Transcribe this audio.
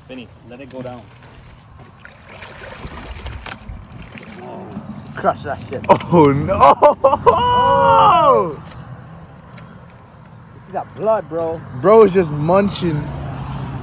Vinny, let it go down. Crush that shit. Oh no! You see that blood, bro? Bro is just munching.